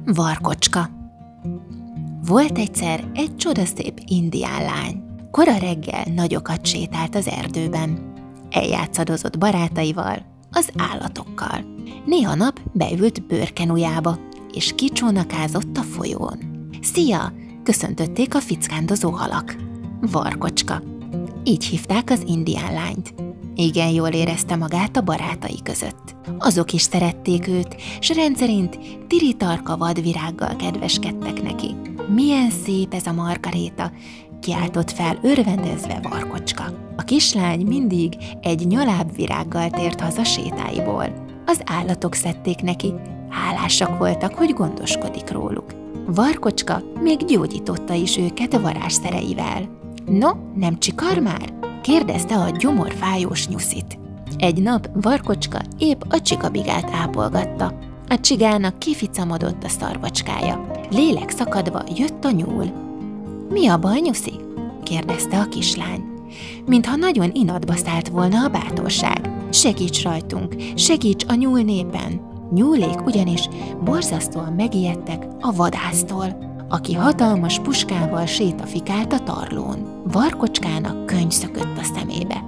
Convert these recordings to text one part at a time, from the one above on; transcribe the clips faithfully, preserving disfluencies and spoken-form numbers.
Varkocska. Volt egyszer egy csodaszép indián lány. Kora reggel nagyokat sétált az erdőben. Eljátszadozott barátaival, az állatokkal. Néha nap beült bőrkenujába, és kicsónakázott a folyón. Szia! Köszöntötték a fickándozó halak. Varkocska. Így hívták az indián lányt. Igen jól érezte magát a barátai között. Azok is szerették őt, s rendszerint tiritarka vadvirággal kedveskedtek neki. Milyen szép ez a margaréta, kiáltott fel örvendezve Varkocska. A kislány mindig egy nyaláb virággal tért haza sétáiból. Az állatok szedték neki, hálásak voltak, hogy gondoskodik róluk. Varkocska még gyógyította is őket varázsszereivel. No, nem csikar már? Kérdezte a gyomorfájós nyuszit. Egy nap Varkocska épp a csikabigát ápolgatta. A csigának kificamodott a szarvacskája. Lélek szakadva jött a nyúl. Mi a baj, nyuszi? Kérdezte a kislány. Mintha nagyon inatba szállt volna a bátorság. Segíts rajtunk, segíts a nyúl népen. Nyúlék ugyanis borzasztóan megijedtek a vadásztól, aki hatalmas puskával sétafikált a tarlón. Varkocskának könny szökött a szemébe.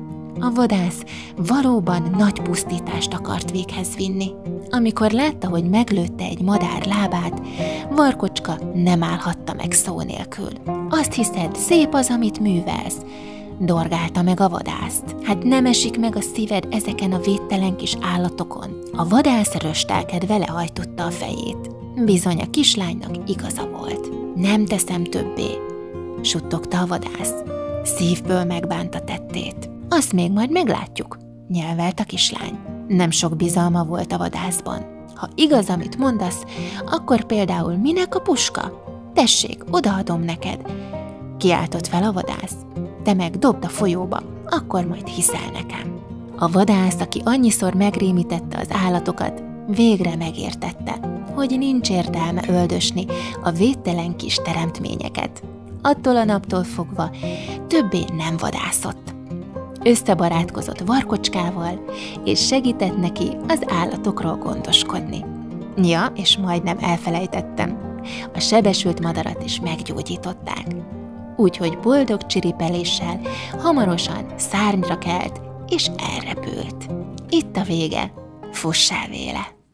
A vadász valóban nagy pusztítást akart véghez vinni. Amikor látta, hogy meglőtte egy madár lábát, Varkocska nem állhatta meg szó nélkül. Azt hiszed, szép az, amit művelsz? Dorgálta meg a vadászt. Hát nem esik meg a szíved ezeken a védtelen kis állatokon? A vadász röstelkedve lehajtotta a fejét. Bizony a kislánynak igaza volt. Nem teszem többé, suttogta a vadász. Szívből megbánta tettét. Azt még majd meglátjuk, nyelvelt a kislány. Nem sok bizalma volt a vadászban. Ha igaz, amit mondasz, akkor például minek a puska? Tessék, odaadom neked, kiáltott fel a vadász. Te meg dobd a folyóba, akkor majd hiszel nekem. A vadász, aki annyiszor megrémítette az állatokat, végre megértette, hogy nincs értelme öldösni a védtelen kis teremtményeket. Attól a naptól fogva többé nem vadászott. Összebarátkozott Varkocskával, és segített neki az állatokról gondoskodni. Ja, és majdnem elfelejtettem, a sebesült madarat is meggyógyították. Úgyhogy boldog csiripeléssel hamarosan szárnyra kelt, és elrepült. Itt a vége, fussál véle!